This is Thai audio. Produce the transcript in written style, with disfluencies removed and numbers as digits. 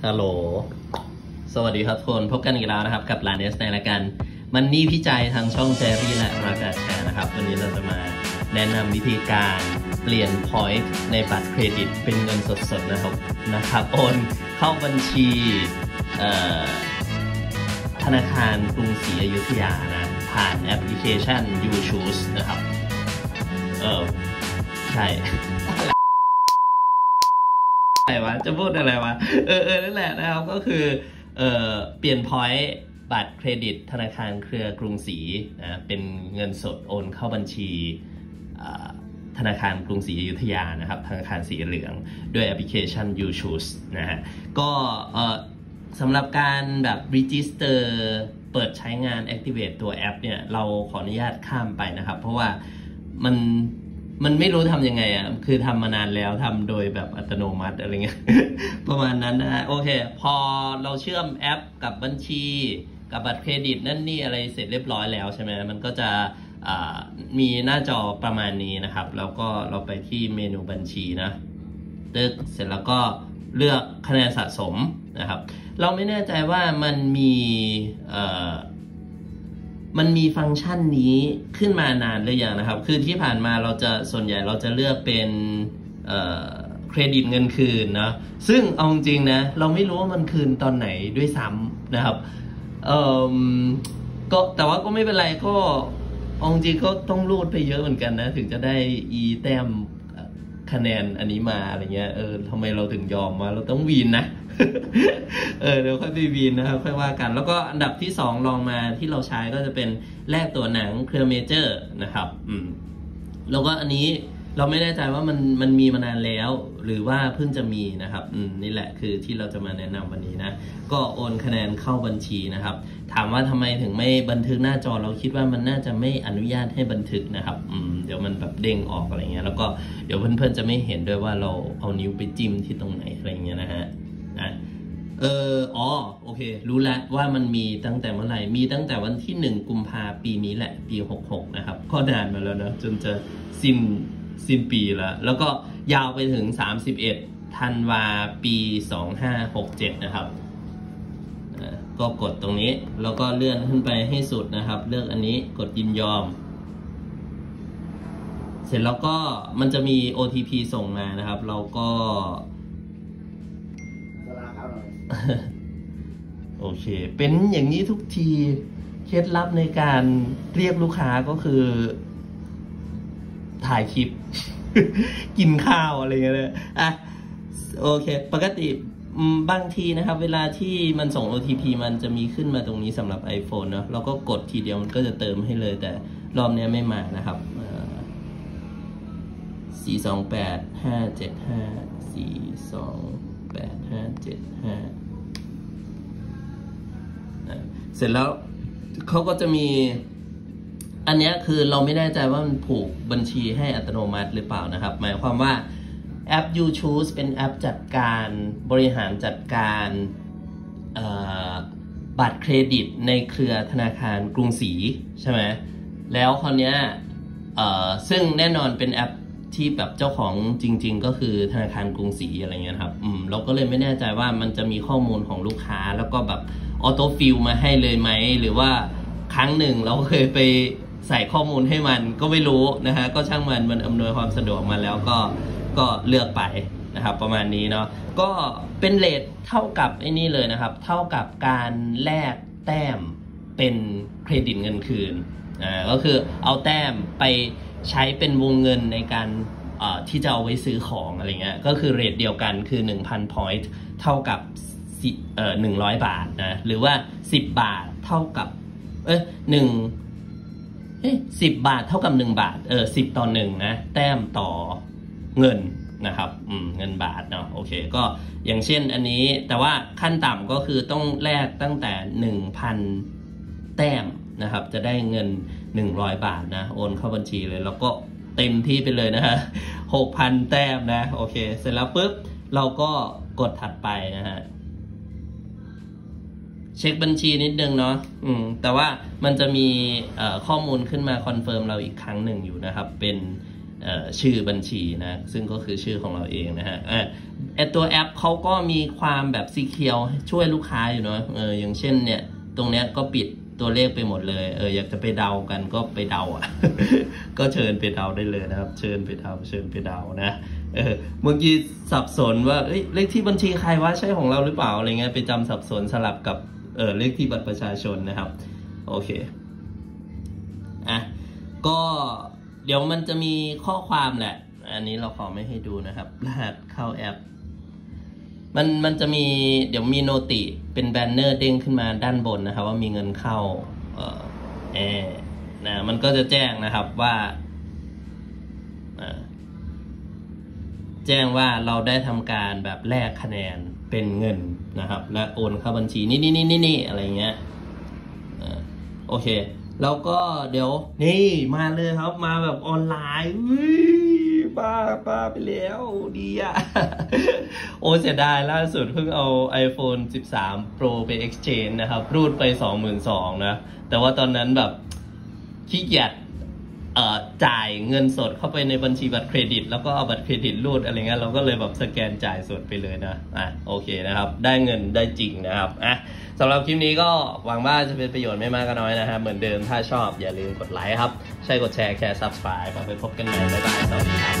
ฮัลโหลสวัสดีครับทุกคนพบกันอีกแล้วนะครับกับร้านเนสในรายการมันนี่พิจัยทางช่องแจรี่และรากาแชร์นะครับวันนี้เราจะมาแนะนำวิธีการเปลี่ยน point ในบัตรเครดิตเป็นเงินสดๆนะครับโอนเข้าบัญชีธนาคารกรุงศรีอยุธยานะผ่านแอปพลิเคชัน YouChoose นะครับใช่อะไรวะจะพูดอะไรวะนั่นแหละนะครับก็คือเปลี่ยน point บัตรเครดิตธนาคารเครือกรุงศรีนะเป็นเงินสดโอนเข้าบัญชีธนาคารกรุงศรีอยุธยานะครับธนาคารสีเหลืองด้วยแอปพลิเคชัน YouChoose นะฮะก็สำหรับการแบบ register เปิดใช้งาน activate ตัวแอปเนี่ยเราขออนุญาตข้ามไปนะครับเพราะว่ามันไม่รู้ทำยังไงอ่ะคือทำมานานแล้วทำโดยแบบอัตโนมัติอะไรเงี้ย ประมาณนั้นนะโอเคพอเราเชื่อมแอปกับบัญชีกับบัตรเครดิตนั่นนี่อะไรเสร็จเรียบร้อยแล้วใช่ไหมมันก็จะมีหน้าจอประมาณนี้นะครับแล้วก็เราไปที่เมนูบัญชีนะตึกเสร็จแล้วก็เลือกคะแนนสะสมนะครับเราไม่แน่ใจว่ามันมีฟังก์ชันนี้ขึ้นมานานหรือยังนะครับคือที่ผ่านมาส่วนใหญ่เราจะเลือกเป็นเครดิตเงินคืนนะซึ่งเอาจริงนะเราไม่รู้ว่ามันคืนตอนไหนด้วยซ้ำนะครับก็แต่ว่าก็ไม่เป็นไรก็เอาจริงก็ต้องรูดไปเยอะเหมือนกันนะถึงจะได้แต้มคะแนนอันนี้มาอะไรเงี้ยทำไมเราถึงยอมมาเราต้องวีนนะ เดี๋ยวค่อยไปวีนนะครับค่อยว่ากันแล้วก็อันดับที่2ลองมาที่เราใช้ก็จะเป็นแลกตัวหนังเครือเมเจอร์นะครับแล้วก็อันนี้เราไม่แน่ใจว่ามันมีมานานแล้วหรือว่าเพิ่งจะมีนะครับนี่แหละคือที่เราจะมาแนะนำวันนี้นะก็โอนคะแนนเข้าบัญชีนะครับถามว่าทำไมถึงไม่บันทึกหน้าจอเราคิดว่ามันน่าจะไม่อนุญาตให้บันทึกนะครับเดี๋ยวมันแบบเด้งออกอะไรเงี้ยแล้วก็เดี๋ยวเพื่อนๆจะไม่เห็นด้วยว่าเราเอานิ้วไปจิ้มที่ตรงไหนอะไรเงี้ยนะฮะโอเครู้แล้วว่ามันมีตั้งแต่เมื่อไหร่มีตั้งแต่วันที่1กุมภาพันธ์ปีนี้แหละปี66นะครับก็นานมาแล้วนะจนจะสิ้นปีแล้วก็ยาวไปถึง31ธันวาปี2567นะครับก็กดตรงนี้แล้วก็เลื่อนขึ้นไปให้สุดนะครับเลือกอันนี้กดยินยอมเสร็จแล้วก็มันจะมี OTP ส่งมานะครับเราก็โอเคเป็นอย่างนี้ทุกทีเคล็ดลับในการเรียกลูกค้าก็คือถ่ายคลิป กินข้าวอะไรเงี้ยเลยโอเคปกติบางทีนะครับเวลาที่มันส่ง OTP มันจะมีขึ้นมาตรงนี้สำหรับ iPhone เนาะเราก็กดทีเดียวมันก็จะเติมให้เลยแต่รอบนี้ไม่มานะครับ428-575 เสร็จแล้วเขาก็จะมีอันนี้คือเราไม่แน่ใจว่ามันผูกบัญชีให้อัตโนมัติหรือเปล่านะครับหมายความว่าแอป YouChoose เป็นแอปจัดการบริหารจัดการบัตรเครดิตในเครือธนาคารกรุงศรีใช่ไหมแล้วคราวนี้ซึ่งแน่นอนเป็นแอปที่แบบเจ้าของจริงๆก็คือธนาคารกรุงศรีอะไรเงี้ยครับเราก็เลยไม่แน่ใจว่ามันจะมีข้อมูลของลูกค้าแล้วก็แบบออโต้ฟิลมาให้เลยไหมหรือว่าครั้งหนึ่งเราเคยไปใส่ข้อมูลให้มันก็ไม่รู้นะฮะก็ช่างมันอำนวยความสะดวกมาแล้วก็เลือกไปนะครับประมาณนี้เนาะก็เป็นเรทเท่ากับไอ้นี่เลยนะครับเท่ากับการแลกแต้มเป็นเครดิตเงินคืนก็คือเอาแต้มไปใช้เป็นวงเงินในการที่จะเอาไว้ซื้อของอะไรเงี้ยก็คือเรทเดียวกันคือ 1,000 point เท่ากับ100 บาทนะหรือว่า10 บาทเท่ากับ10 บาทเท่ากับ1 บาท10 ต่อ 1นะแต้มต่อเงินนะครับเงินบาทเนาะโอเคก็อย่างเช่นอันนี้แต่ว่าขั้นต่ำก็คือต้องแลกตั้งแต่ 1,000 แต้มนะครับจะได้เงิน100 บาทนะโอนเข้าบัญชีเลยแล้วก็เต็มที่ไปเลยนะฮะ 6,000 แต้มนะโอเคเสร็จแล้วปุ๊บเราก็กดถัดไปนะฮะเช็คบัญชีนิดนึงเนาะแต่ว่ามันจะมีข้อมูลขึ้นมาคอนเฟิร์มเราอีกครั้งหนึ่งอยู่นะครับเป็นชื่อบัญชีนะซึ่งก็คือชื่อของเราเองนะฮะตัวแอปเขาก็มีความแบบซีเคียวช่วยลูกค้าอยู่เนาะอย่างเช่นเนี่ยตรงเนี้ยก็ปิดตัวเลขไปหมดเลยอยากจะไปเดากันก็ไปเดาก็เชิญไปเดาได้เลยนะครับเชิญไปเดานะเมื่อกี้สับสนว่าเลขที่บัญชีใครวะใช่ของเราหรือเปล่าอะไรเงี้ยไปจำสับสนสลับกับเลขที่บัตรประชาชนนะครับโอเคก็เดี๋ยวมันจะมีข้อความแหละอันนี้เราขอไม่ให้ดูนะครับรหัสเข้าแอปมันจะมีเดี๋ยวมีโนติเป็นแบนเนอร์เด้งขึ้นมาด้านบนนะครับว่ามีเงินเข้านะมันก็จะแจ้งนะครับว่าแจ้งว่าเราได้ทำการแบบแลกคะแนนเป็นเงินนะครับและโอนเข้าบัญชีนี่อะไรเงี้ยโอเคแล้วก็เดี๋ยวนี่มาเลยครับมาแบบออนไลน์บ้าไปแล้วดีโอ้เสียดายล่าสุดเพิ่งเอา iPhone 13 Pro ไป exchange นะครับรูดไป 22,000 นะแต่ว่าตอนนั้นแบบขี้เกียจจ่ายเงินสดเข้าไปในบัญชีบัตรเครดิตแล้วก็เอาบัตรเครดิตรูดอะไรเงี้ยเราก็เลยแบบสแกนจ่ายสดไปเลยนะโอเคนะครับได้เงินได้จริงนะครับสำหรับคลิปนี้ก็หวังว่าจะเป็นประโยชน์ไม่มากก็น้อยนะครับเหมือนเดิมถ้าชอบอย่าลืมกดไลค์ครับใช่กดแชร์แค่ subscribe ไปพบกันใหม่บ๊ายบายสวัสดีครับ